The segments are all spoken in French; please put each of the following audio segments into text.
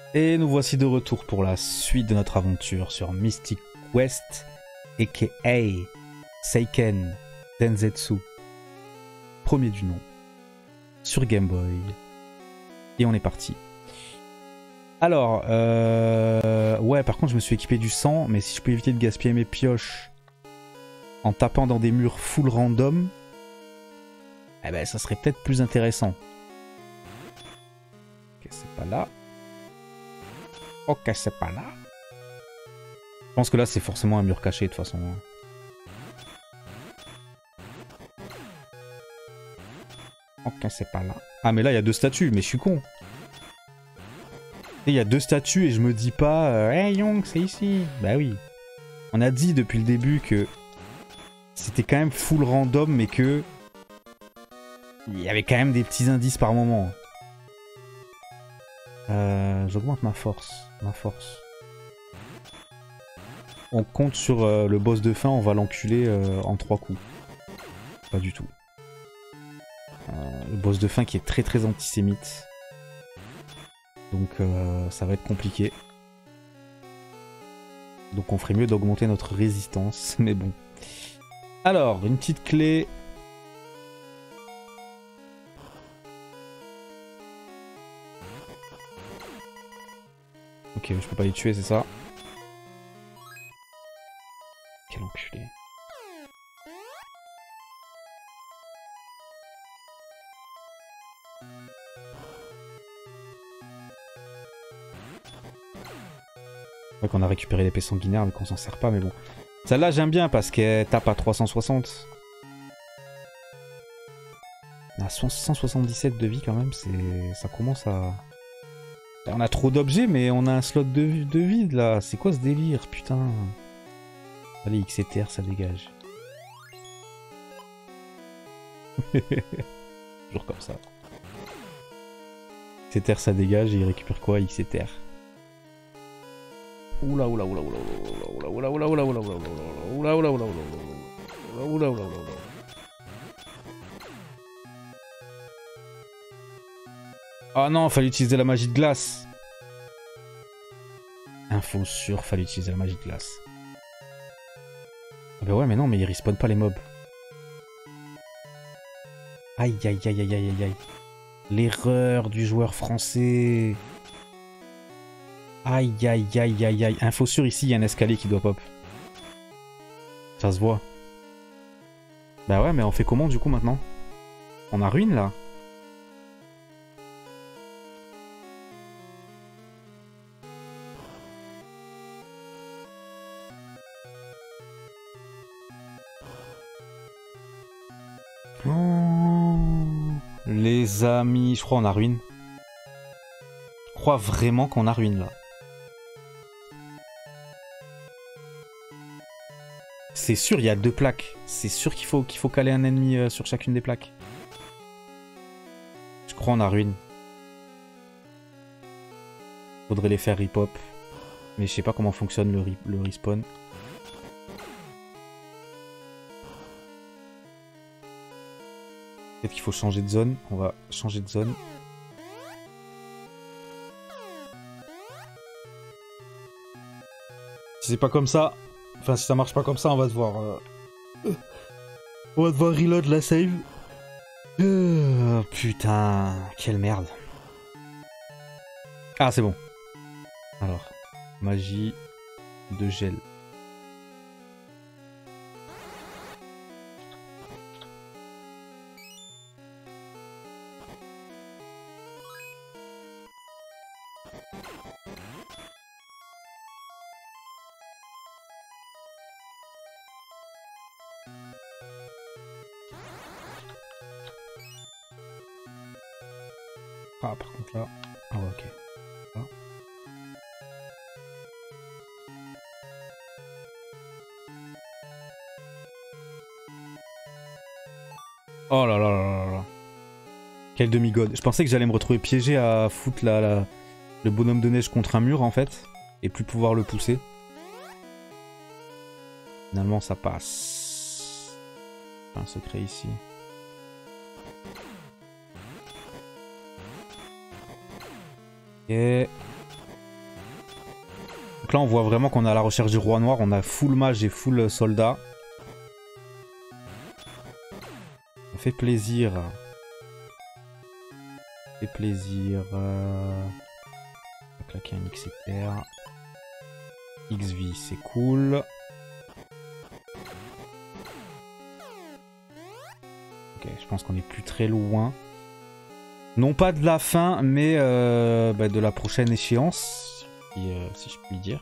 Et nous voici de retour pour la suite de notre aventure sur Mystic Quest, aka Seiken Densetsu, premier du nom, sur Game Boy. Et on est parti. Alors, ouais, par contre je me suis équipé du sang, mais si je peux éviter de gaspiller mes pioches en tapant dans des murs full random, eh ben ça serait peut-être plus intéressant. Ok, c'est pas là. Ok, c'est pas là. Je pense que là, c'est forcément un mur caché, de toute façon. Ok, c'est pas là. Ah, mais là, il y a deux statues, mais je suis con. Il y a deux statues et je me dis pas... Hey, Young, c'est ici. Bah oui. On a dit depuis le début que... C'était quand même full random, mais que... Il y avait quand même des petits indices par moment. J'augmente ma force. On compte sur le boss de fin, on va l'enculer en 3 coups. Pas du tout. Le boss de fin qui est très très antisémite. Donc ça va être compliqué. Donc on ferait mieux d'augmenter notre résistance, mais bon. Alors, une petite clé... Ok, je peux pas les tuer, c'est ça. Quel enculé. C'est vrai qu'on a récupéré l'épée sanguinaire mais qu'on s'en sert pas, mais bon. Celle-là j'aime bien parce qu'elle tape à 360. On a 177 de vie quand même, ça commence à... On a trop d'objets mais on a un slot de vide là. C'est quoi ce délire, putain. Allez, XTR, ça dégage. Toujours comme ça. XTR, ça dégage et il récupère quoi, XTR? Oula oula oula oula oula oula oula oula oula oula oula oula oula oula oula oula oula. Ah non, fallait utiliser la magie de glace. Info sûre, fallait utiliser la magie de glace. Ah bah ouais, mais non, mais ils respawnent pas les mobs. Aïe aïe aïe aïe aïe aïe. L'erreur du joueur français. Aïe aïe aïe aïe aïe. Info sûre, ici il y a un escalier qui doit pop. Ça se voit. Bah ouais, mais on fait comment du coup maintenant? On a ruine là? Oh, les amis, je crois qu'on a ruine. Je crois vraiment qu'on a ruine là. C'est sûr, il y a 2 plaques. C'est sûr qu'il faut caler un ennemi sur chacune des plaques. Je crois qu'on a ruine. Faudrait les faire rip-hop. Mais je sais pas comment fonctionne le respawn. Peut-être qu'il faut changer de zone. On va changer de zone. Si c'est pas comme ça... Enfin, si ça marche pas comme ça, on va devoir... On va devoir reload la save. Putain, quelle merde. Ah, c'est bon. Alors, magie de gel. Ah, par contre là... Ah ouais, ok. Là. Oh là là là là là. Quel demi-god. Je pensais que j'allais me retrouver piégé à foutre le bonhomme de neige contre un mur en fait. Et plus pouvoir le pousser. Finalement ça passe. Un secret ici. Ok. Donc là, on voit vraiment qu'on est à la recherche du roi noir. On a full mage et full soldat. Ça fait plaisir. Ça fait plaisir. On va claquer un XCR. XV, c'est cool. Ok, je pense qu'on est plus très loin. Non pas de la fin, mais de la prochaine échéance, si je puis dire.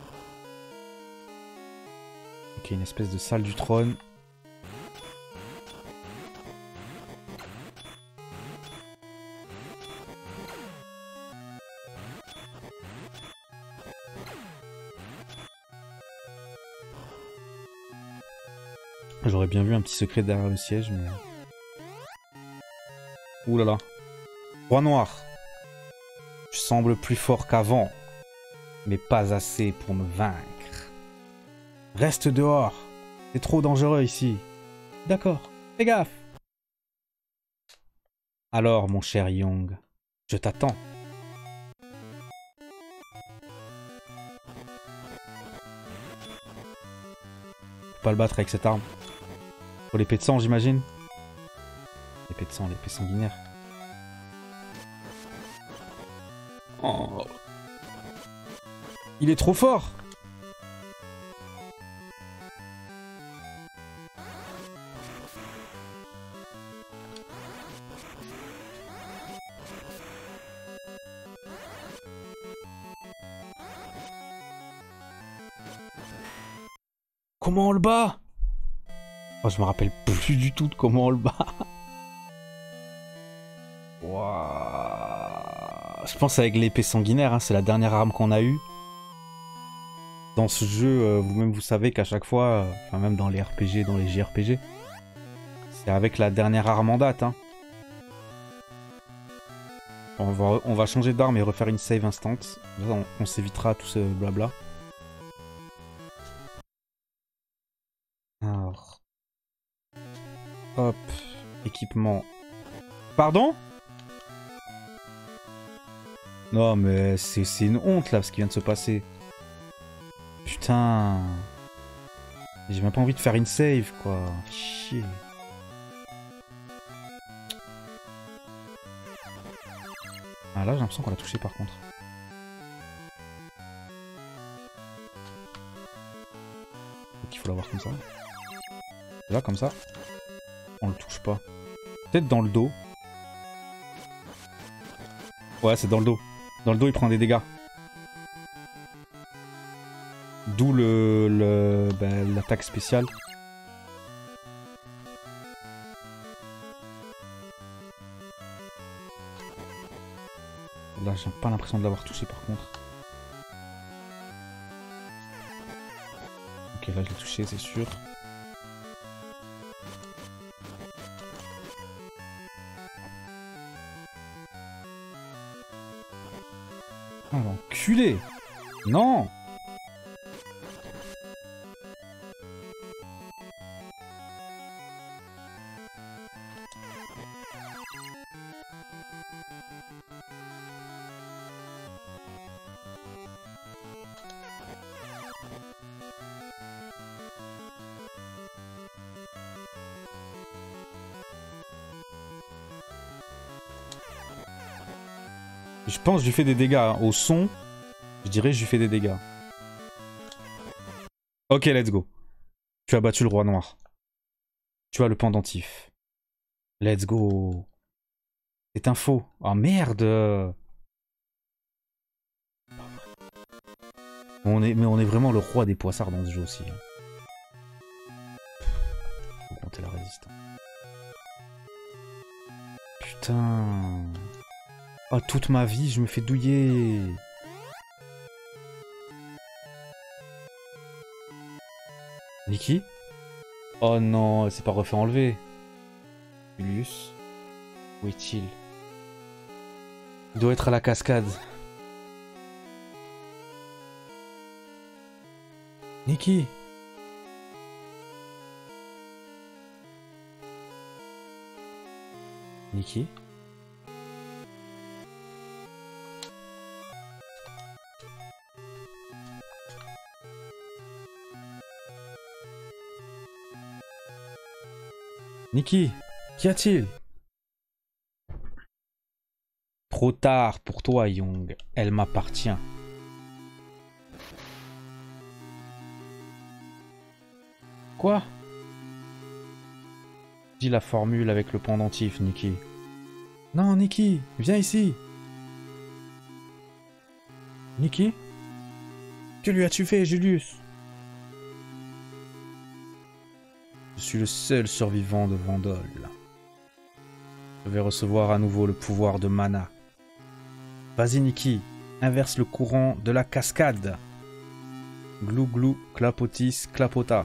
Ok, une espèce de salle du trône. J'aurais bien vu un petit secret derrière le siège, mais... Ouh là là. Roi noir. Tu sembles plus fort qu'avant, mais pas assez pour me vaincre. Reste dehors. C'est trop dangereux ici. D'accord, fais gaffe. Alors, mon cher Young, je t'attends. Faut pas le battre avec cette arme. Faut l'épée de sang, j'imagine. L'épée de sang, l'épée sanguinaire. Oh. Il est trop fort. Comment on le bat? Oh, je me rappelle plus du tout de comment on le bat. Wow. Je pense avec l'épée sanguinaire, hein, c'est la dernière arme qu'on a eue. Dans ce jeu, vous-même vous savez qu'à chaque fois, enfin même dans les RPG, dans les JRPG, c'est avec la dernière arme en date. Hein. On va changer d'arme et refaire une save instant. On s'évitera tout ce blabla. Alors... Hop, équipement. Pardon? Non mais c'est une honte là ce qui vient de se passer. Putain. J'ai même pas envie de faire une save quoi. Chier. Ah là j'ai l'impression qu'on l'a touché par contre. Donc il faut l'avoir comme ça. Là comme ça. On le touche pas. Peut-être dans le dos. Ouais c'est dans le dos. Dans le dos il prend des dégâts. D'où l'attaque spéciale. Là j'ai pas l'impression de l'avoir touché par contre. Ok là je l'ai touché c'est sûr. Oh l'enculé! Non! Je pense que je lui fais des dégâts. Hein. Au son, je dirais que je lui fais des dégâts. Ok, let's go. Tu as battu le roi noir. Tu as le pendentif. Let's go. C'est un faux. Oh merde. Mais on est vraiment le roi des poissards dans ce jeu aussi. Faut compter la résistance. Putain. Oh, toute ma vie, je me fais douiller. Nikki? Oh non, elle s'est pas refait enlever. Julius? Où est-il? Il doit être à la cascade. Nikki? Nikki? Nikki, qu'y a-t-il? Trop tard pour toi, Young. Elle m'appartient. Quoi? Dis la formule avec le pendentif, Nikki. Non, Nikki, viens ici. Nikki? Que lui as-tu fait, Julius? Je suis le seul survivant de Vandol. Je vais recevoir à nouveau le pouvoir de Mana. Vas-y, Nikki, inverse le courant de la cascade. Glou glou, clapotis, clapota.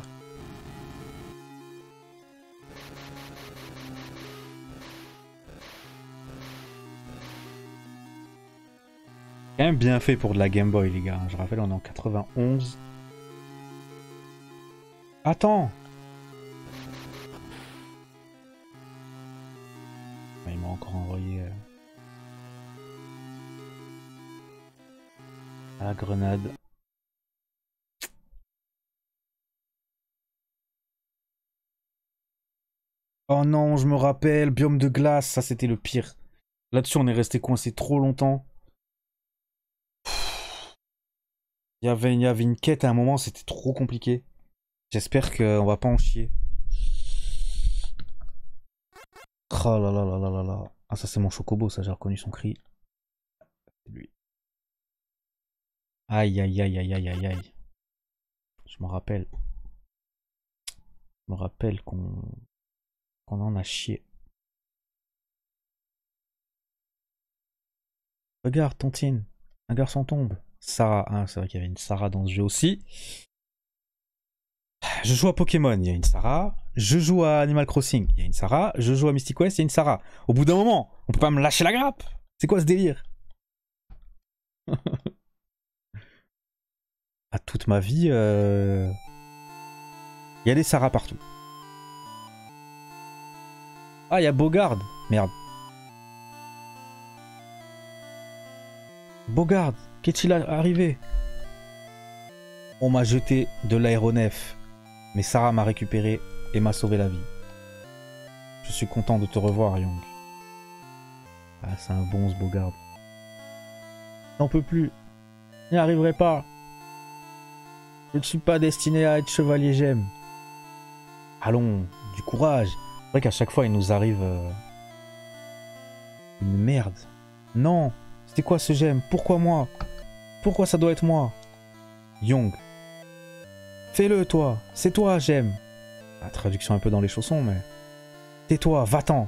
Quand même bien fait pour de la Game Boy, les gars. Je rappelle, on est en 91. Attends! Il m'a encore envoyé à la grenade. Oh non, je me rappelle, biome de glace, ça c'était le pire. Là-dessus, on est resté coincé trop longtemps. Il y avait une quête à un moment, c'était trop compliqué. J'espère qu'on va pas en chier. Oh là là là là là là. Ah, ça c'est mon chocobo, ça j'ai reconnu son cri. C'est lui. Aïe aïe aïe aïe aïe aïe aïe. Je me rappelle. Je me rappelle qu'on en a chié. Regarde, Tontine. Un garçon tombe. Sarah. Ah, c'est vrai qu'il y avait une Sarah dans ce jeu aussi. Je joue à Pokémon, il y a une Sarah. Je joue à Animal Crossing, il y a une Sarah. Je joue à Mystic Quest, il y a une Sarah. Au bout d'un moment, on peut pas me lâcher la grappe. C'est quoi ce délire? À toute ma vie, il y a des Sarah partout. Ah, il y a Bogard. Merde. Bogard, qu'est-il arrivé? On m'a jeté de l'aéronef, mais Sarah m'a récupéré et m'a sauvé la vie. Je suis content de te revoir, Young. Ah, c'est un bon ce Bogard. J'en peux plus. Je n'y arriverai pas. Je ne suis pas destiné à être chevalier gemme. Allons, du courage. C'est vrai qu'à chaque fois, il nous arrive une merde. Non, c'était quoi ce gemme? Pourquoi moi? Pourquoi ça doit être moi? Young. Fais-le, toi. C'est toi, gemme. La traduction un peu dans les chaussons, mais... Tais-toi, va-t'en.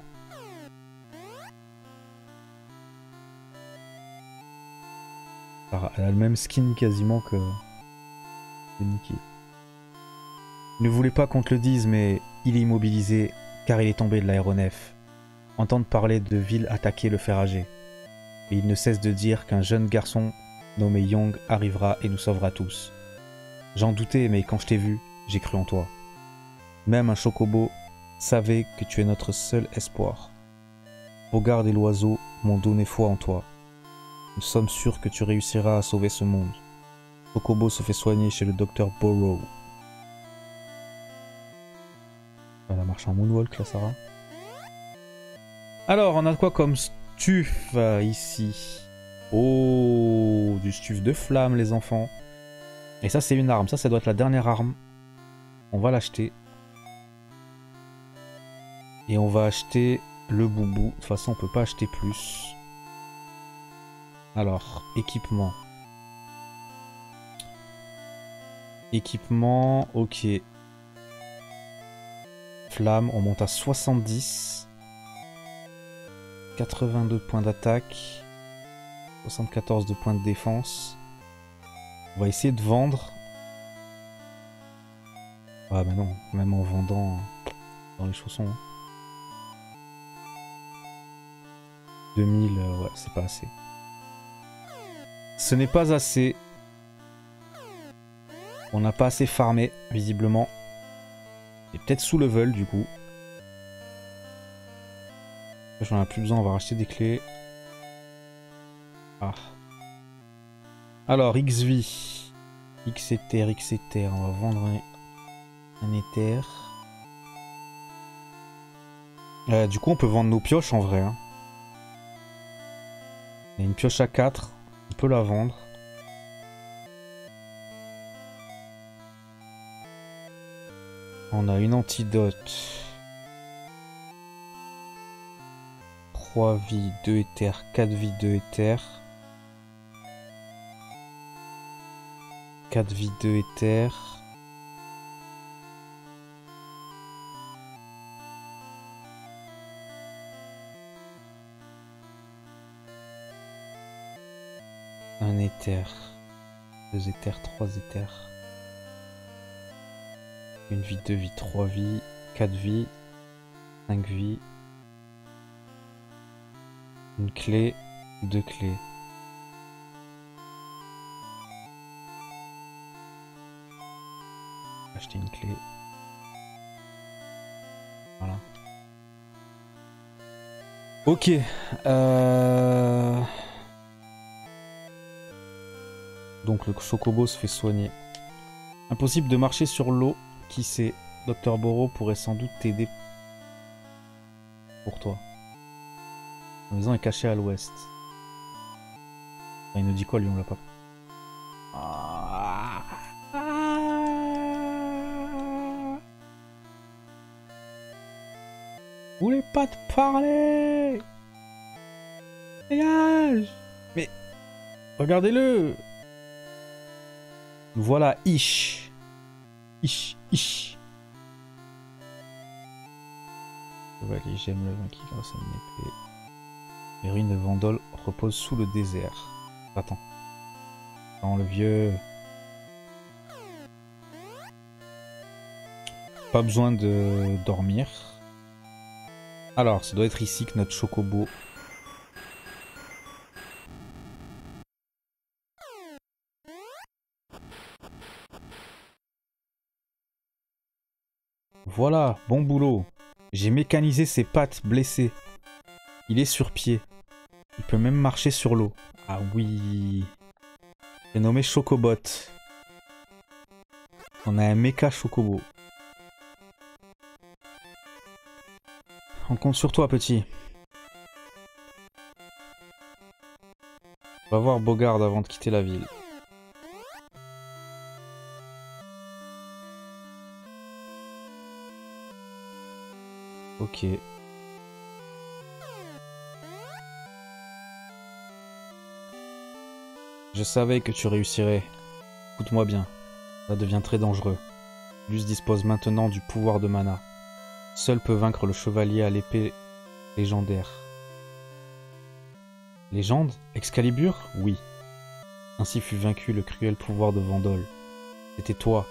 Elle a le même skin quasiment que Nikki. Il ne voulait pas qu'on te le dise, mais il est immobilisé car il est tombé de l'aéronef. Entendre parler de villes attaquées le fait rager. Et il ne cesse de dire qu'un jeune garçon nommé Young arrivera et nous sauvera tous. J'en doutais, mais quand je t'ai vu, j'ai cru en toi. Même un chocobo savait que tu es notre seul espoir. Bogard et l'oiseau m'ont donné foi en toi. Nous sommes sûrs que tu réussiras à sauver ce monde. Chocobo se fait soigner chez le docteur Burrow. Elle a marché en moonwalk, là, Sarah. Alors, on a quoi comme stuf ici? Oh, du stuf de flamme, les enfants. Et ça, c'est une arme. Ça doit être la dernière arme. On va l'acheter. Et on va acheter le boubou. De toute façon, on peut pas acheter plus. Alors, équipement. Équipement, ok. Flamme, on monte à 70. 82 points d'attaque. 74 de points de défense. On va essayer de vendre. Ah bah non, même en vendant dans les chaussons. 2000, ouais, c'est pas assez. Ce n'est pas assez. On n'a pas assez farmé, visiblement. Et peut-être sous level, du coup. J'en ai plus besoin, on va racheter des clés. Ah. Alors, XV. X-Ether, X-Ether. On va vendre un Ether. Du coup, on peut vendre nos pioches en vrai. Hein. Il y a une pioche à 4. On peut la vendre. On a une antidote. 3 vies, 2 éthers, 4 vies, 2 éthers. 4 vies, 2 éthers. Un éther. 2 éthers, 3 éthers. Une vie, 2 vies, 3 vies, 4 vies, 5 vies. Une clé, 2 clés. Acheter une clé. Voilà. Ok. Donc le chocobo se fait soigner. Impossible de marcher sur l'eau. Qui sait? Dr Boro pourrait sans doute t'aider. Pour toi. La maison est cachée à l'ouest. Il nous dit quoi lui, on l'a pas. Vous voulez pas te parler? Dégage! Mais regardez-le! Voilà Ish. Ish. Chevalier, j'aime le vin qui grâce à une épée. Les ruines de Vendôle reposent sous le désert. Attends. Attends, le vieux. Pas besoin de dormir. Alors, ça doit être ici que notre chocobo. Voilà, bon boulot. J'ai mécanisé ses pattes blessées. Il est sur pied. Il peut même marcher sur l'eau. Ah oui. J'ai nommé Chocobot. On a un méca Chocobo. On compte sur toi, petit. On va voir Bogard avant de quitter la ville. Ok. Je savais que tu réussirais. Écoute-moi bien. Ça devient très dangereux. Luce dispose maintenant du pouvoir de mana. Seul peut vaincre le chevalier à l'épée légendaire. Légende? Excalibur? Oui. Ainsi fut vaincu le cruel pouvoir de Vendôle. C'était toi.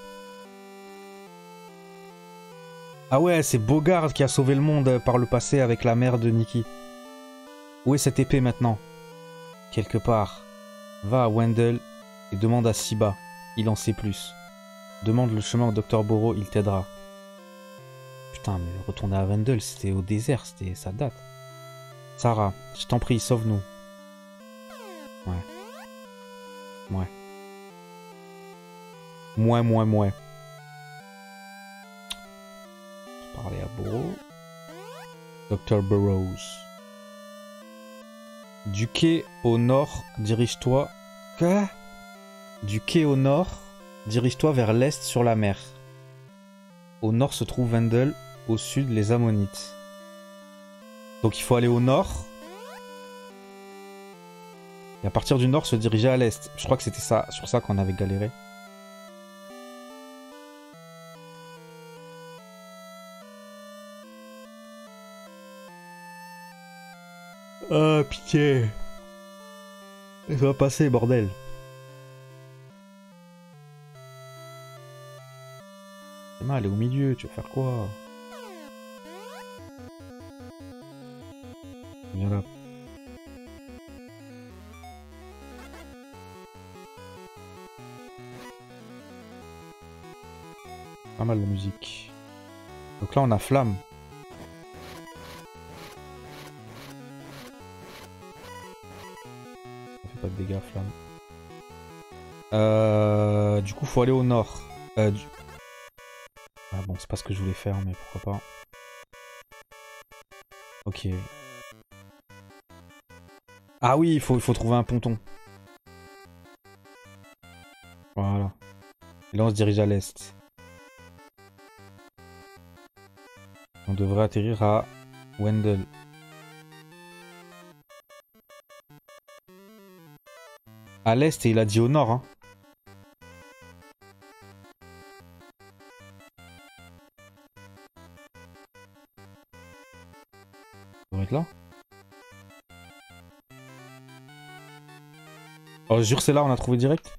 Ah ouais, c'est Bogard qui a sauvé le monde par le passé avec la mère de Nikki. Où est cette épée maintenant? Quelque part. Va à Wendell et demande à Siba. Il en sait plus. Demande le chemin au Dr Boro, il t'aidera. Putain, mais retourner à Wendell, c'était au désert, ça date. Sarah, je t'en prie, sauve-nous. Ouais. Mouais. Parler à Boro. Dr Burrows. Du quai au nord, dirige-toi. Quoi? Du quai au nord, dirige-toi vers l'est sur la mer. Au nord se trouve Wendell, au sud les Ammonites. Donc il faut aller au nord. Et à partir du nord se diriger à l'est. Je crois que c'était ça, sur ça qu'on avait galéré. Ah, pitié. Ça va passer, bordel. C'est mal, elle est au milieu, tu vas faire quoi? Viens là. Pas mal de musique. Donc là, on a Flamme. Pas de dégâts, Flamme. Du coup, faut aller au nord. Ah bon, c'est pas ce que je voulais faire, mais pourquoi pas. Ok. Ah oui, il faut trouver un ponton. Voilà. Et là, on se dirige à l'est. On devrait atterrir à Wendell. À l'est et il a dit au nord. Hein. Ça devrait être là. Oh, je jure, c'est là, on a trouvé direct.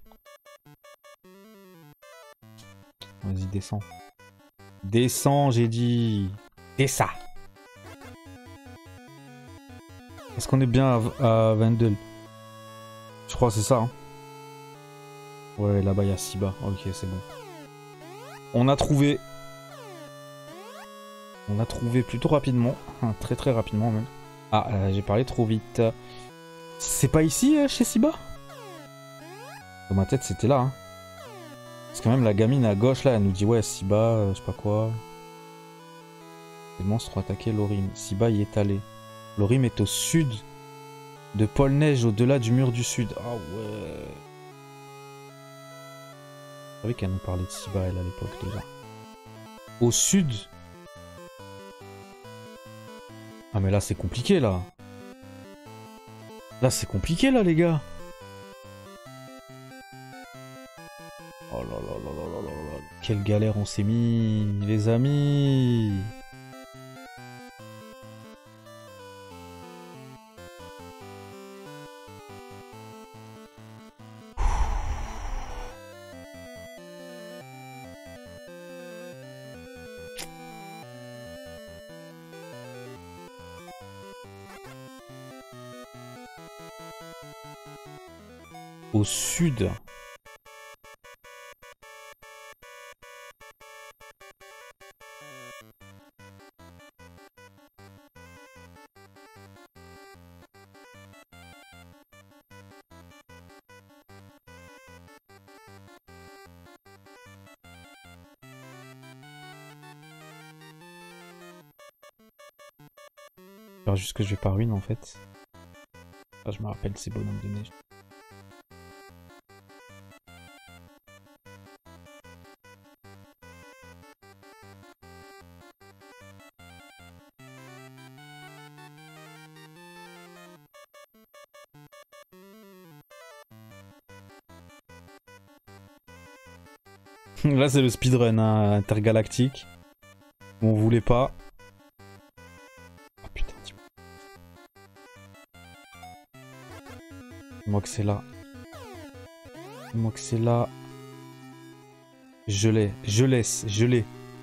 Vas-y, descends. Descends, j'ai dit. Descends. Est-ce qu'on est bien à Wendell? Je crois que c'est ça. Hein. Ouais, là-bas, il y a Siba. Ok, c'est bon. On a trouvé. On a trouvé plutôt rapidement. Très très rapidement même. Ah, j'ai parlé trop vite. C'est pas ici, chez Siba? Dans ma tête, c'était là. Hein. Parce que même la gamine à gauche, là, elle nous dit ouais, Siba, je sais pas quoi. Les monstres ont attaqué Lorim. Siba y est allé. Lorim est au sud de Pôle Neige, au-delà du mur du sud. Ah ouais. Je savais qu'elle nous parlait de Siba, elle, à l'époque, déjà. Au sud. Ah mais là, c'est compliqué, là. Là, c'est compliqué, là, les gars. Oh là là là là là là là. Quelle galère on s'est mis, les amis. Au sud. Faire juste que je vais pas ruine en fait. Ah, je me rappelle ces bonhommes de neige. Là c'est le speedrun hein, intergalactique. On voulait pas. Oh putain, dis-moi. Dis-moi que c'est là. Dis-moi que c'est là. Je l'ai, je laisse, je l'ai.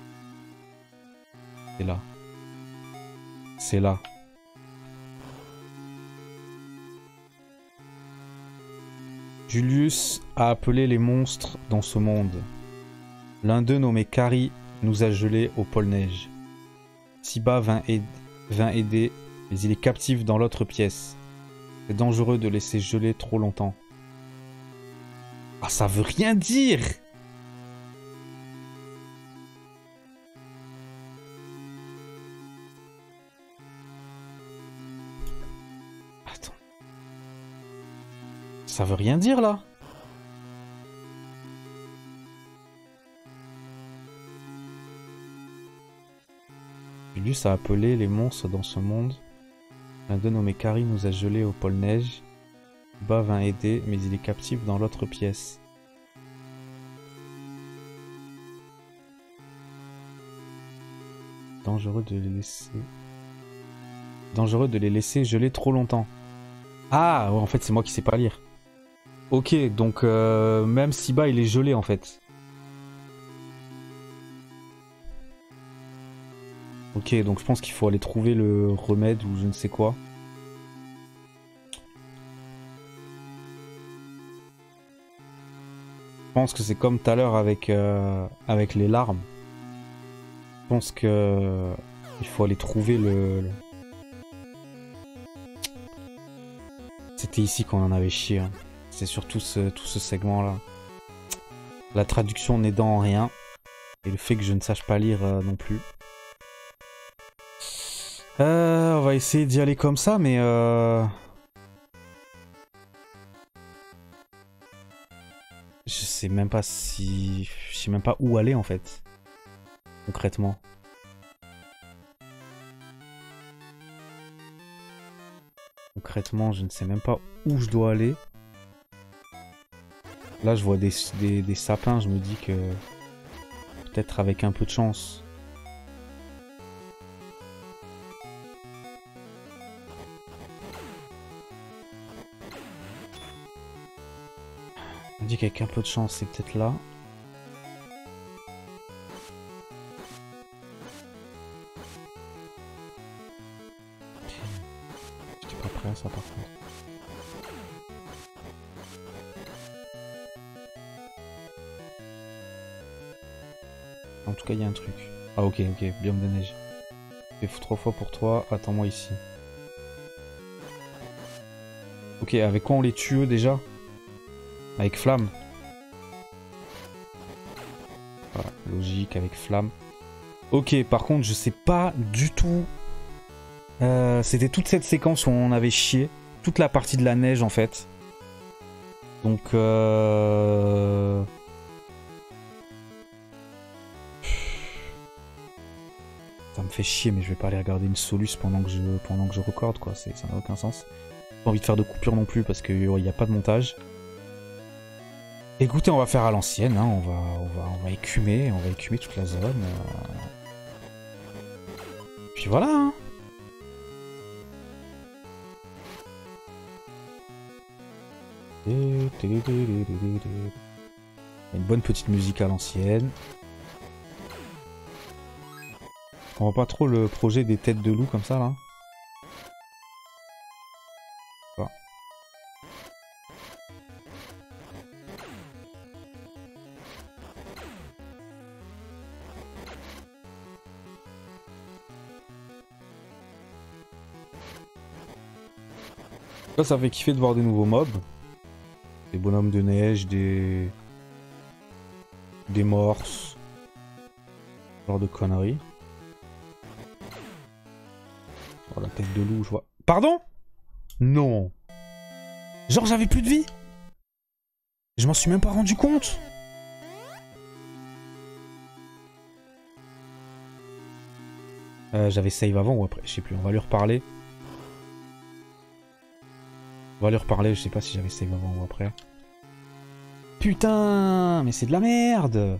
C'est là. C'est là. Julius a appelé les monstres dans ce monde. L'un d'eux nommé Kari nous a gelés au pôle neige. Siba vint aider, mais il est captif dans l'autre pièce. C'est dangereux de laisser geler trop longtemps. Ah, ça veut rien dire! Attends. Ça veut rien dire, là? Julius a appelé les monstres dans ce monde. L'un d'eux nommé Kari nous a gelés au pôle neige. Siba vint aider, mais il est captif dans l'autre pièce. Dangereux de les laisser... Dangereux de les laisser geler trop longtemps. Ah, ouais, en fait, c'est moi qui sais pas lire. Ok, donc même Siba, il est gelé, en fait. Ok, donc je pense qu'il faut aller trouver le remède ou je ne sais quoi. Je pense que c'est comme tout à l'heure avec, avec les larmes. Je pense que il faut aller trouver le... C'était ici qu'on en avait chié. Hein. C'est surtout tout ce segment-là. La traduction n'aidant en rien. Et le fait que je ne sache pas lire non plus. On va essayer d'y aller comme ça, mais je sais même pas si... Je sais même pas où aller en fait. Concrètement. Concrètement, je ne sais même pas où je dois aller. Là, je vois des sapins, je me dis que... Peut-être avec un peu de chance. On dit qu'avec un peu de chance, c'est peut-être là. J'étais pas prêt à ça par contre. En tout cas, il y a un truc. Ah ok, biome de neige. J'ai fait 3 fois pour toi, attends-moi ici. Ok, avec quoi on les tue eux déjà? Avec flamme. Voilà, logique, avec flamme. Ok, par contre, je sais pas du tout... C'était toute cette séquence où on avait chié. Toute la partie de la neige, en fait. Donc, ça me fait chier, mais je vais pas aller regarder une soluce pendant que je recorde, quoi. Ça n'a aucun sens. Pas envie de faire de coupure non plus, parce qu'il n'y a pas de montage. Écoutez, on va faire à l'ancienne, hein. On va écumer toute la zone. Puis voilà, hein. Une bonne petite musique à l'ancienne. On voit pas trop le projet des têtes de loup comme ça là. Voilà. Là, ça fait kiffer de voir des nouveaux mobs. Des bonhommes de neige, des morses. Ce genre de conneries. Oh, la tête de loup, je vois. Pardon? Non. Genre, j'avais plus de vie? Je m'en suis même pas rendu compte. J'avais save avant ou après, je sais plus, on va lui reparler. On va lui reparler, je sais pas si j'avais save avant ou après. Putain, mais c'est de la merde.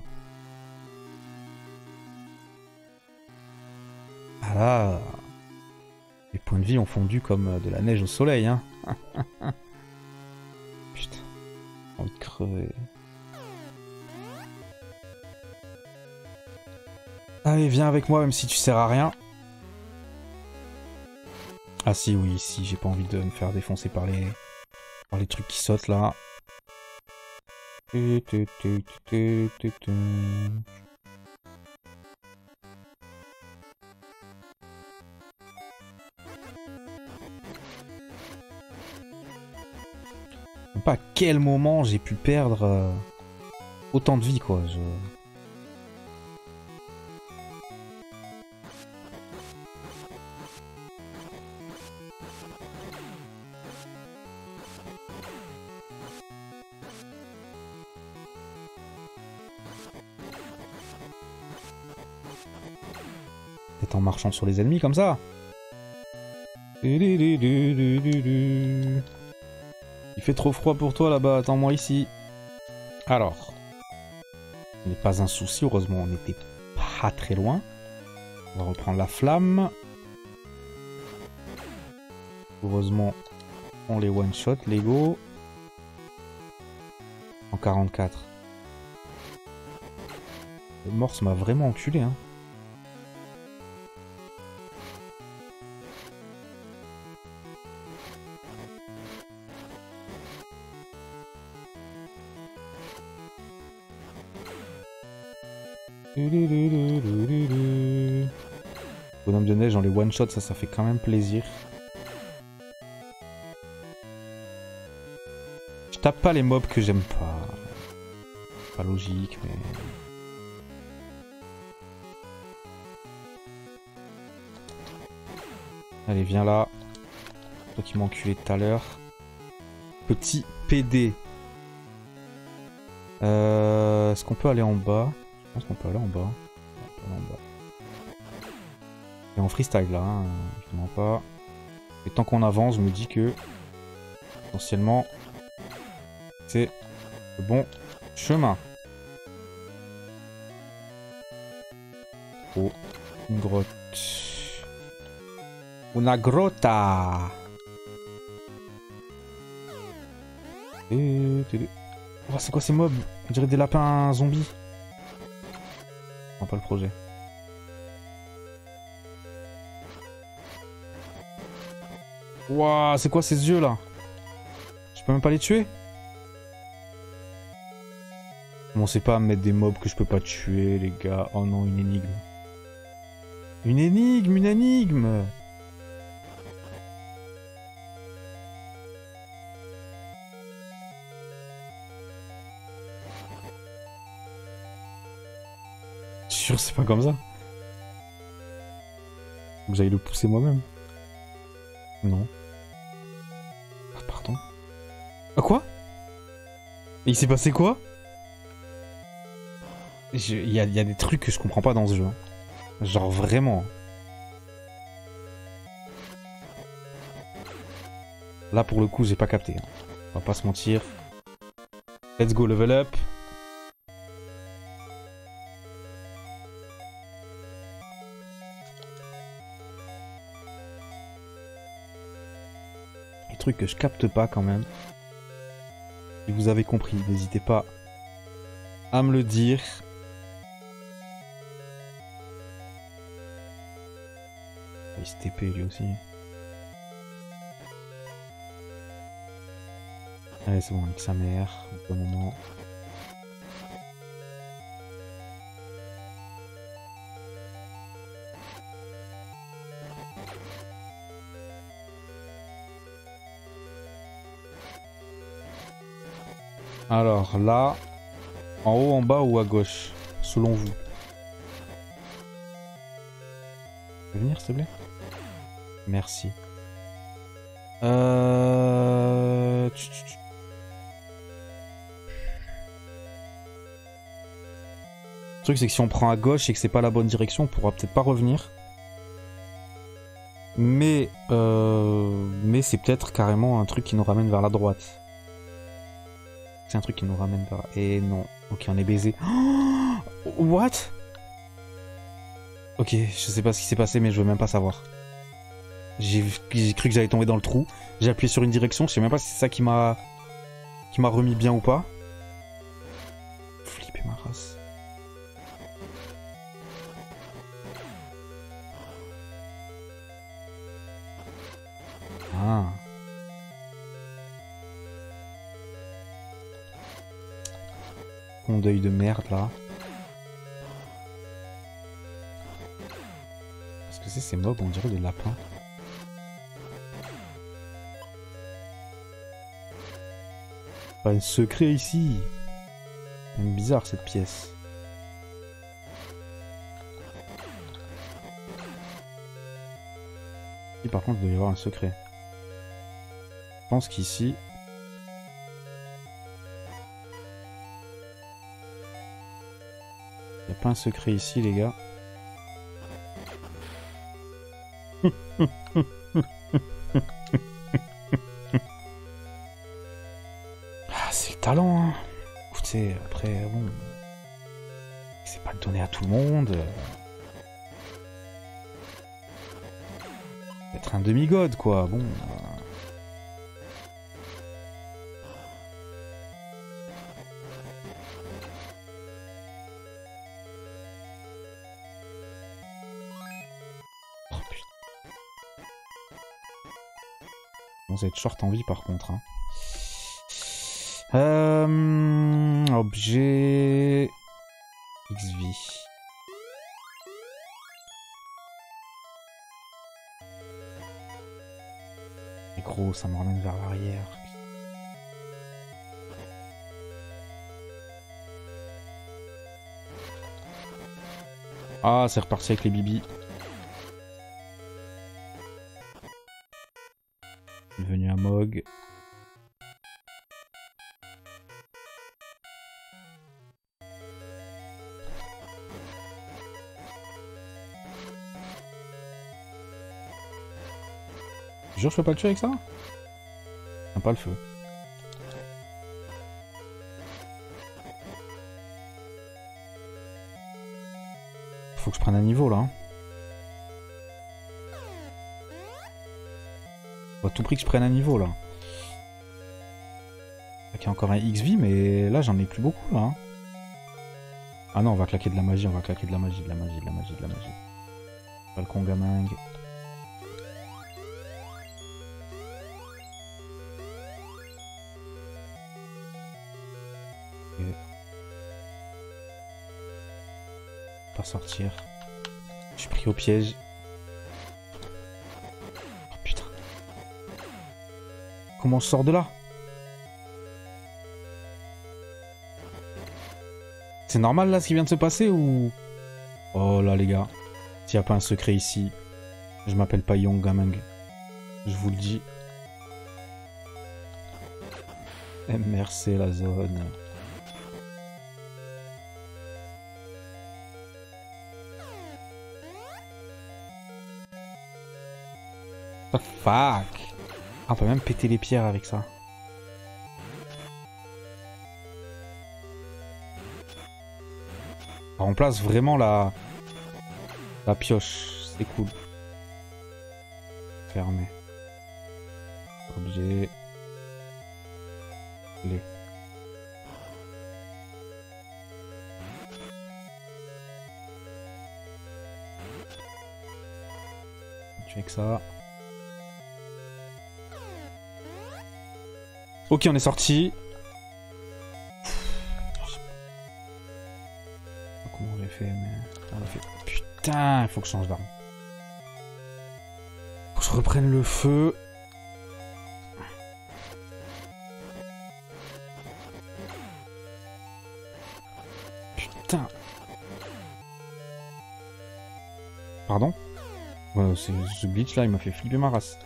Ah là. Les points de vie ont fondu comme de la neige au soleil, hein. Putain, j'ai envie de crever. Allez, viens avec moi même si tu sers à rien. Ah si, oui, si, j'ai pas envie de me faire défoncer par les trucs qui sautent là. Pas à quel moment j'ai pu perdre autant de vie, quoi. Peut-être en marchant sur les ennemis comme ça. Il fait trop froid pour toi là-bas, attends-moi ici. Alors, ce n'est pas un souci, heureusement on n'était pas très loin. On va reprendre la flamme. Heureusement, on les one-shot, Lego. En 44. Le morse m'a vraiment enculé, hein. Bonhomme de neige dans les one-shots, ça fait quand même plaisir. Je tape pas les mobs que j'aime pas. Pas logique, mais... Allez, viens là. Toi qui m'as enculé tout à l'heure. Petit PD. Est-ce qu'on peut aller en bas? Je pense qu'on peut aller en bas. On peut aller en bas. Et en freestyle là, hein, je ne mens pas. Et tant qu'on avance, je me dis que potentiellement c'est le bon chemin. Oh, une grotte. Una grotta. Oh, c'est quoi ces mobs? On dirait des lapins zombies. Non, pas le projet. Ouah, c'est quoi ces yeux là? Je peux même pas les tuer? Commencez pas à me mettre des mobs que je peux pas tuer, les gars. Oh non, une énigme. Une énigme, une énigme! Sûr, c'est pas comme ça. Faut que j'aille le pousser moi-même. Non. Ah, pardon. Ah, quoi? Et il s'est passé quoi? Il y a des trucs que je comprends pas dans ce jeu. Genre vraiment. Là pour le coup j'ai pas capté. On va pas se mentir. Let's go level up. Les trucs que je capte pas quand même. Si vous avez compris, n'hésitez pas à me le dire. Il se TP lui aussi. Allez c'est bon, nique sa mère, au bon moment. Alors là, en haut, en bas ou à gauche, selon vous? Tu peux venir s'il te plaît? Merci. Le truc c'est que si on prend à gauche et que c'est pas la bonne direction, on pourra peut-être pas revenir. Mais c'est peut-être carrément un truc qui nous ramène vers la droite. C'est un truc qui nous ramène vers... Et non. Ok, on est baisé. Oh, what? Ok, je sais pas ce qui s'est passé, mais je veux même pas savoir. J'ai cru que j'allais tomber dans le trou. J'ai appuyé sur une direction, je sais même pas si c'est ça qui m'a remis bien ou pas. Flipper ma race. Ah. Mon deuil de merde là. Qu'est-ce que c'est ces mobs? On dirait des lapins. Pas un secret ici. C'est même bizarre cette pièce. Ici par contre il doit y avoir un secret. Je pense qu'ici... Il n'y a pas un secret ici les gars. Ah, c'est le talent hein. Écoutez, après bon... C'est pas le donner à tout le monde. Être un demi-god quoi, bon... Vous allez être short en vie par contre. Hein. Objet... XV. Et gros, ça me ramène vers l'arrière. Ah, c'est reparti avec les bibis. jure, je peux pas le tuer avec ça? J'aime pas le feu. Faut que je prenne un niveau là. Faut à tout prix que je prenne un niveau là. Il y a encore un XV, mais là j'en ai plus beaucoup là. Ah non, on va claquer de la magie, on va claquer de la magie, de la magie, de la magie, de la magie. Falcon Gaming. Pas sortir. Je suis pris au piège. Oh putain. Comment je sors de là? C'est normal là ce qui vient de se passer ou... Oh là les gars. S'il n'y a pas un secret ici, je m'appelle pas Young Gaming. Je vous le dis. MRC la zone. What the fuck? Ah, on peut même péter les pierres avec ça. On remplace vraiment la pioche. C'est cool. Fermé. Objet. Clé. Tu avec ça. Ok, on est sorti. Comment on l'a fait, mais on l'a fait. Putain, il faut que je change d'arme. Faut que je reprenne le feu. Putain. Pardon? Ouais, ce glitch là, il m'a fait flipper ma race.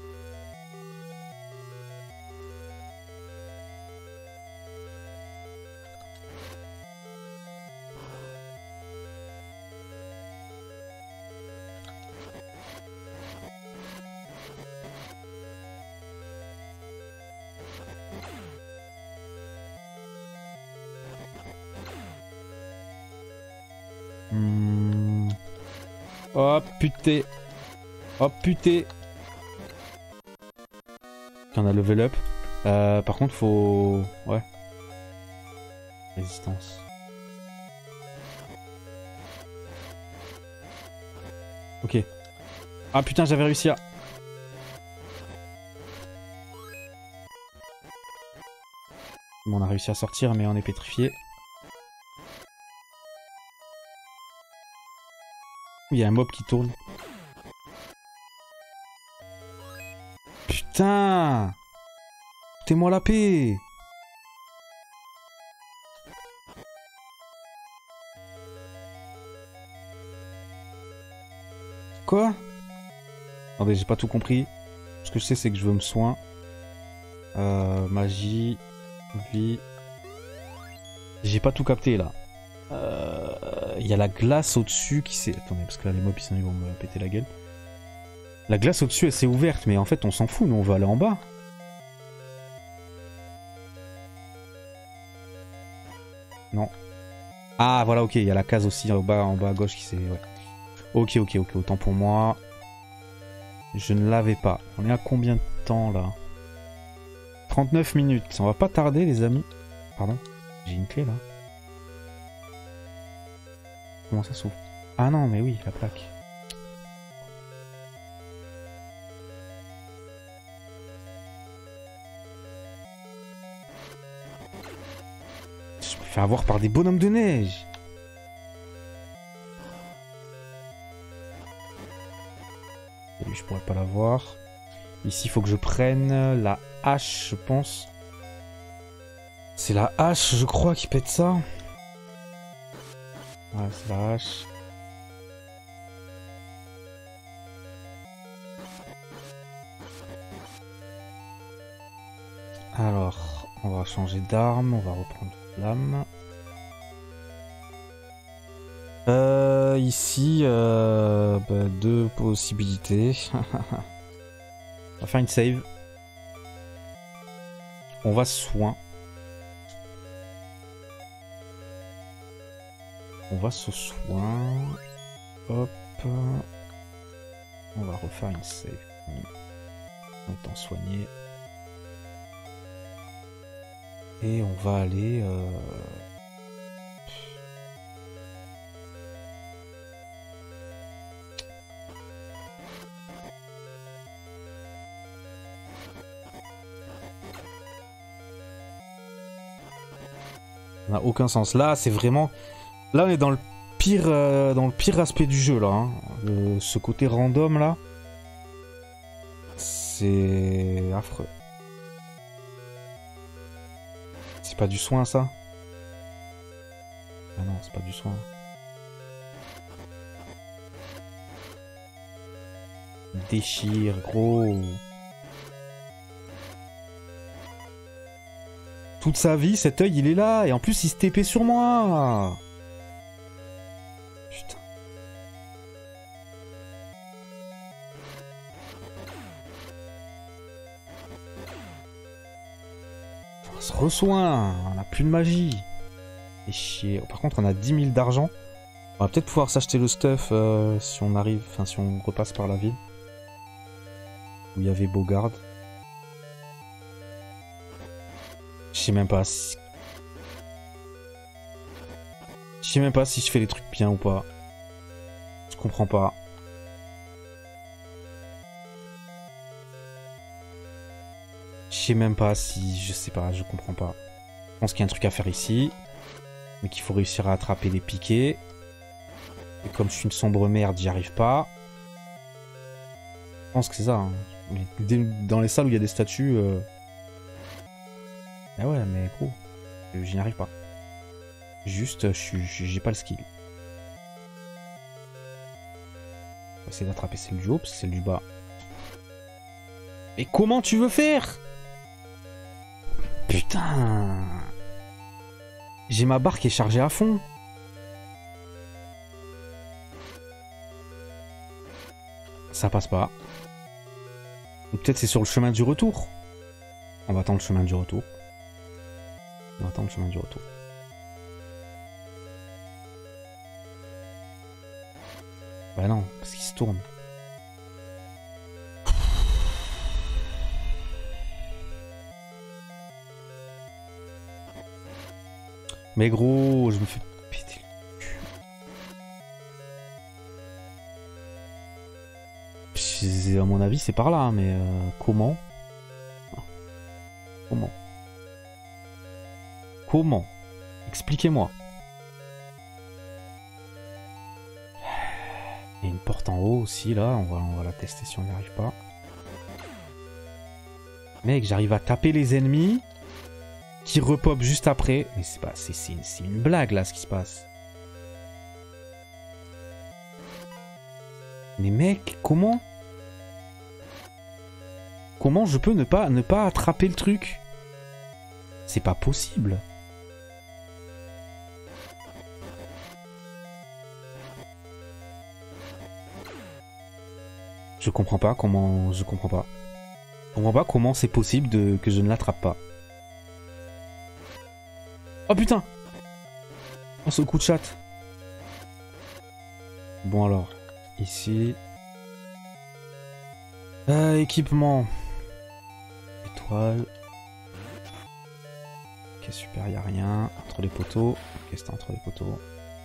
Oh putain. Oh putain. On a level up. Par contre faut... Ouais. Résistance. Ok. Ah putain, j'avais réussi à... Bon, on a réussi à sortir mais on est pétrifié. Il y a un mob qui tourne. Putain! Foutez-moi la paix! Quoi? Attendez, j'ai pas tout compris. Ce que je sais, c'est que je veux me soin. Magie. Vie. J'ai pas tout capté là. Il y a la glace au-dessus qui s'est... Attendez, parce que là les mobs ils vont me péter la gueule. La glace au-dessus elle s'est ouverte, mais en fait on s'en fout, nous on va aller en bas. Non. Ah voilà, ok, il y a la case aussi en bas à gauche qui s'est... Ouais. Ok, autant pour moi. Je ne l'avais pas. On est à combien de temps là? 39 minutes, on va pas tarder les amis. Pardon, j'ai une clé là. Comment ça s'ouvre? Ah non, mais oui, la plaque. Je me fais avoir par des bonhommes de neige. Et lui, je pourrais pas l'avoir. Ici, il faut que je prenne la hache, je pense. C'est la hache, je crois, qui pète ça. Ouais, c'est la hache. Alors, on va changer d'arme, on va reprendre l'âme. Ici, deux possibilités. On va faire une save. On va soin. On va se soin. Hop. On va refaire une save. Autant soigner. Et on va aller... Ça n'a aucun sens. Là, c'est vraiment... Là, on est dans le pire aspect du jeu, là. Hein. Ce côté random, là. C'est affreux. C'est pas du soin, ça? Ah non, c'est pas du soin. Il déchire, gros. Toute sa vie, cet œil, il est là. Et en plus, il se TP sur moi. Putain. On se resoin. On n'a plus de magie. Et chier. Par contre, on a 10 000 d'argent. On va peut-être pouvoir s'acheter le stuff si on arrive. Enfin, si on repasse par la ville. Où il y avait Bogard. Je sais même pas si... Je sais même pas si je fais les trucs bien ou pas. Je comprends pas. Je sais même pas si... Je sais pas, je comprends pas. Je pense qu'il y a un truc à faire ici. Mais qu'il faut réussir à attraper les piquets. Et comme je suis une sombre merde, j'y arrive pas. Je pense que c'est ça. Hein. Dans les salles où il y a des statues... Ah ouais, mais gros, j'y arrive pas. Juste, j'ai pas le skill. On va essayer d'attraper celle du haut, parce que celle du bas. Mais comment tu veux faire? Putain. J'ai ma barre qui est chargée à fond. Ça passe pas. Ou peut-être c'est sur le chemin du retour. On va attendre le chemin du retour. On va attendre le chemin du retour. Bah non, parce qu'il se tourne. Mais gros, je me fais péter le cul. À mon avis, c'est par là, hein, mais comment? Comment? Comment? Expliquez-moi. Il y a une porte en haut aussi, là. On va la tester si on n'y arrive pas. Mec, j'arrive à taper les ennemis qui repopent juste après. Mais c'est pas... C'est une blague, là, ce qui se passe. Mais mec, comment? Comment je peux ne pas attraper le truc? C'est pas possible. Je comprends pas comment... Je comprends pas. Je comprends pas comment c'est possible que je ne l'attrape pas. Oh putain! Oh ce coup de chatte. Bon alors, ici... équipement. Étoile. Ok super, y a rien. Entre les poteaux. Ok c'est entre les poteaux.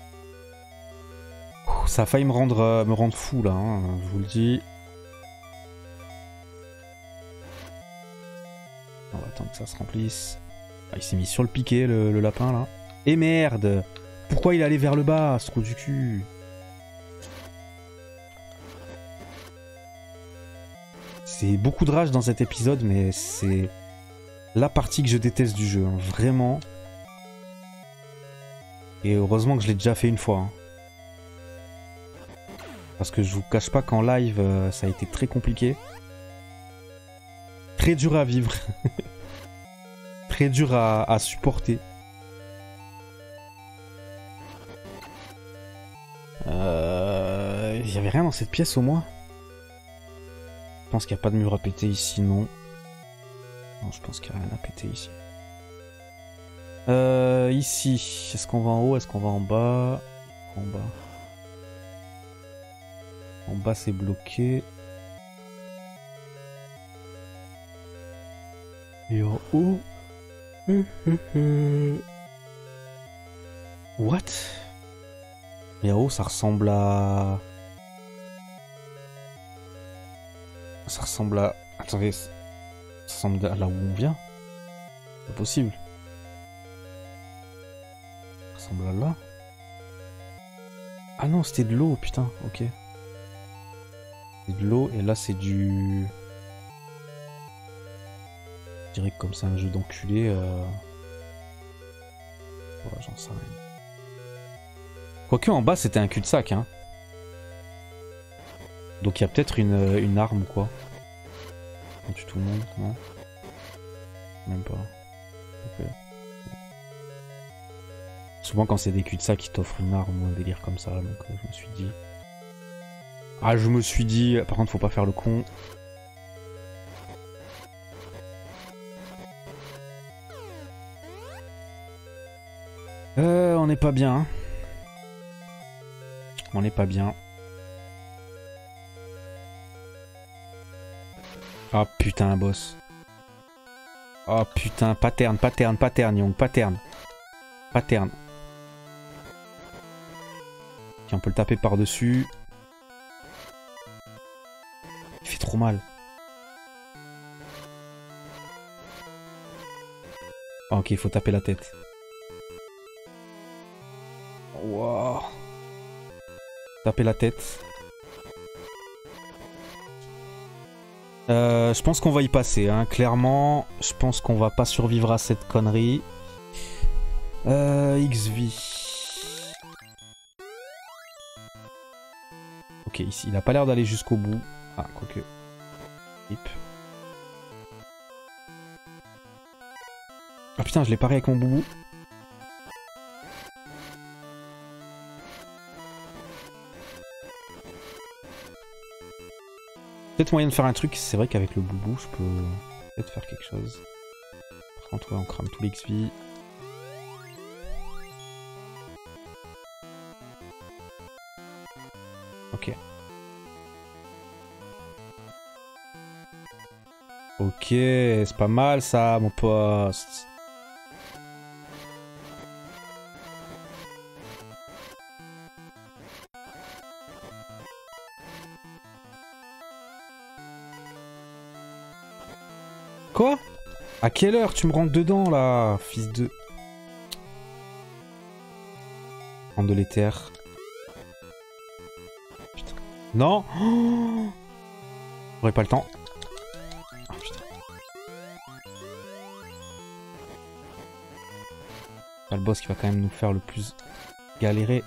Ouh, ça a failli me rendre fou là, hein, je vous le dis. On va attendre que ça se remplisse. Ah, il s'est mis sur le piquet le lapin là. Et merde! Pourquoi il est allé vers le bas, ce trou du cul? C'est beaucoup de rage dans cet épisode, mais c'est la partie que je déteste du jeu, hein, vraiment. Et heureusement que je l'ai déjà fait une fois. Hein. Parce que je vous cache pas qu'en live, ça a été très compliqué. Très dur à vivre. Très dur à supporter. Il y avait rien dans cette pièce au moins. Je pense qu'il n'y a pas de mur à péter ici, non. Non, je pense qu'il n'y a rien à péter ici. Ici, est-ce qu'on va en haut, est-ce qu'on va en bas? En bas. En bas, c'est bloqué. Et en haut... What? Et en haut, ça ressemble à... Ça ressemble à... Attendez, ça ressemble à là où on vient. C'est possible. Ça ressemble à là. Ah non, c'était de l'eau, putain, ok. C'est de l'eau, et là c'est du... Je dirais que comme c'est un jeu d'enculé... Ouais, j'en sais rien. Quoique en bas c'était un cul-de-sac, hein. Donc il y a peut-être une arme ou quoi. On tue tout le monde, non? Même pas. Ok. Souvent quand c'est des cul-de-sac ils t'offrent une arme ou un délire comme ça, donc je me suis dit... Ah, je me suis dit... Par contre faut pas faire le con. On n'est pas bien. Hein. On n'est pas bien. Ah putain, boss. Oh putain, pattern, Young, pattern. Tiens, on peut le taper par-dessus. Il fait trop mal. Ah, ok, il faut taper la tête. Wow. Taper la tête. Je pense qu'on va y passer, hein. Clairement, je pense qu'on va pas survivre à cette connerie. XV. Ok, ici, il a pas l'air d'aller jusqu'au bout. Ah, quoique. Hip. Ah putain, je l'ai paré avec mon boubou. Peut-être moyen de faire un truc, c'est vrai qu'avec le boubou, je peux peut-être faire quelque chose. Par contre, ouais, on crame tout l'XP. Ok. Ok, c'est pas mal ça, mon poste. Quoi? À quelle heure tu me rentres dedans là, fils de... Prendre de l'éther. Putain. Non oh, j'aurais pas le temps. Oh, putain. C'est le boss qui va quand même nous faire le plus galérer.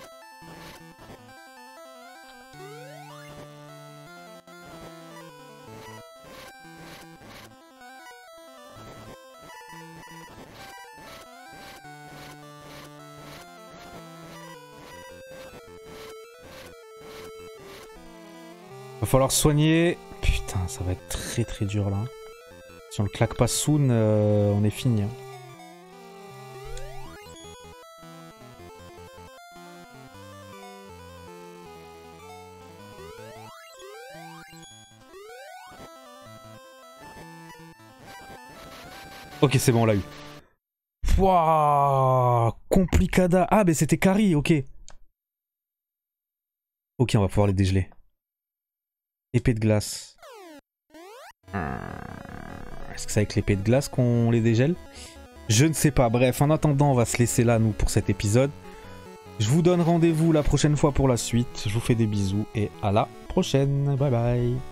Va falloir soigner. Putain, ça va être très très dur là. Si on le claque pas soon, on est fini. Hein. Ok, c'est bon, on l'a eu. Wouah, complicada. Ah, mais c'était Kari, ok. Ok, on va pouvoir les dégeler. Épée de glace. Est-ce que c'est avec l'épée de glace qu'on les dégèle? Je ne sais pas. Bref, en attendant, on va se laisser là, nous, pour cet épisode. Je vous donne rendez-vous la prochaine fois pour la suite. Je vous fais des bisous et à la prochaine. Bye bye.